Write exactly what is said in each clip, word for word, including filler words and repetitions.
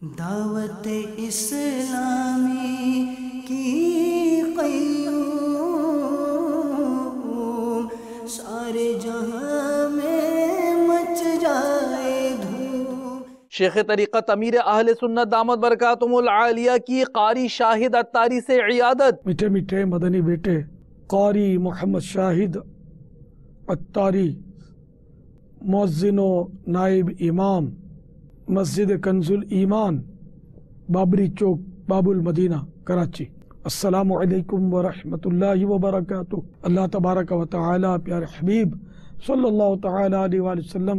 دعوت اسلامی کی قیوم سارے جہاں میں مچ جائے دھوم۔ شیخ طریقت امیر اہل سنت دامت برکاتہم العالیہ کی قاری شاہد عطاری سے عیادت۔ میٹھے میٹھے مدنی بیٹے قاری محمد شاہد عطاری، مؤذن و نائب امام مسجد کنز الایمان، بابری چوک، باب المدینہ، کراچی۔ السلام علیکم ورحمۃ اللہ وبرکاتہ۔ اللہ تبارک و تعالی پیارے حبیب صلی اللہ تعالی علیہ وآلہ وسلم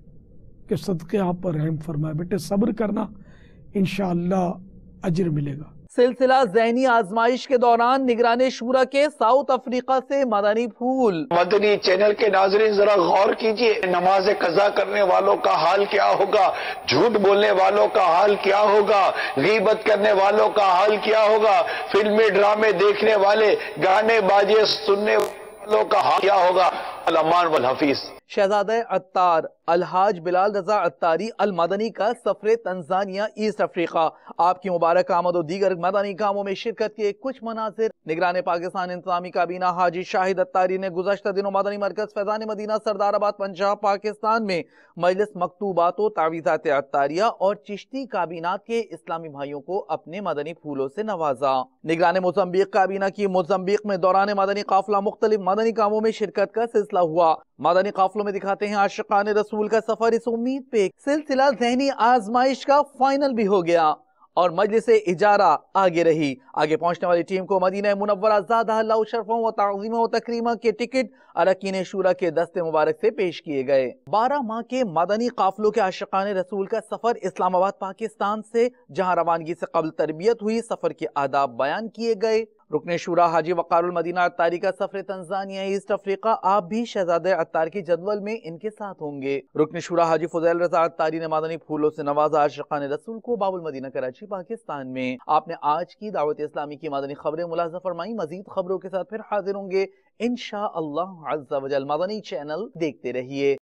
کے صدقے آپ پر رحم فرمائے۔ بیٹے صبر کرنا، انشاءاللہ اجر ملے گا۔ سلسلہ ذہنی آزمائش کے دوران نگران شورا کے ساؤتھ افریقہ سے مدنی پھول۔ مدنی چینل کے ناظرین ذرا غور کیجئے، نماز قضا کرنے والوں کا حال کیا ہوگا، جھوٹ بولنے والوں کا حال کیا ہوگا، غیبت کرنے والوں کا حال کیا ہوگا، فلمیں ڈرامے دیکھنے والے، گانے باجے سننے والوں کا حال کیا ہوگا۔ الامان والحفیظ شہزادہ عطار الحاج بلال رضا عطاری المدنی کا سفر تنزانیہ ایسٹ افریقہ، آپ کی مبارک آمد و دیگر مدنی کاموں میں شرکت کے کچھ مناظر۔ نگران پاکستان انتظامی کابینہ حاجی شاہد عطاری نے گزشتہ دنوں مدنی مرکز فیضان مدینہ سردار آباد پنجاب پاکستان میں مجلس مکتوبات و تعویذات عطاریہ اور چشتی کابینات کے اسلامی بھائیوں کو اپنے مدنی پھولوں سے نوازا۔ نگران موزمبیق کابینہ کی موزمبیق میں دوران مدنی قافلہ مختلف مدنی کاموں میں شرکت کا سلسلہ ہوا۔ مدنی قافلوں میں دکھاتے ہیں عاشقان رسول کا سفر، اس امید پہ سلسلہ ذہنی آزمائش کا فائنل بھی ہو گیا اور مجلس اجارہ آگے رہی۔ آگے پہنچنے والی ٹیم کو مدینہ منورہ زادہ اللہ شرفوں و تعظیموں و تکریمہ کے ٹکٹ اراکین شورا کے دستے مبارک سے پیش کیے گئے۔ بارہ ماہ کے مدنی قافلوں کے عاشقان رسول کا سفر اسلام آباد پاکستان سے، جہاں روانگی سے قبل تربیت ہوئی، سفر کے آداب بیان کیے گئے۔ رکن شورا حاجی وقار المدینہ عطاری کا سفر تنزانیہ ایسٹ افریقہ، آپ بھی شہزادہ عطار کے جدول میں ان کے ساتھ ہوں گے۔ رکن شورا حاجی فضیل رضا عطاری نے مدنی پھولوں سے نوازا عاشقان رسول کو باب المدینہ کراچی پاکستان میں۔ آپ نے آج کی دعوت اسلامی کی مدنی خبریں ملاحظہ فرمائی، مزید خبروں کے ساتھ پھر حاضر ہوں گے انشاءاللہ عز و جل۔ مدنی چینل دیکھتے رہیے۔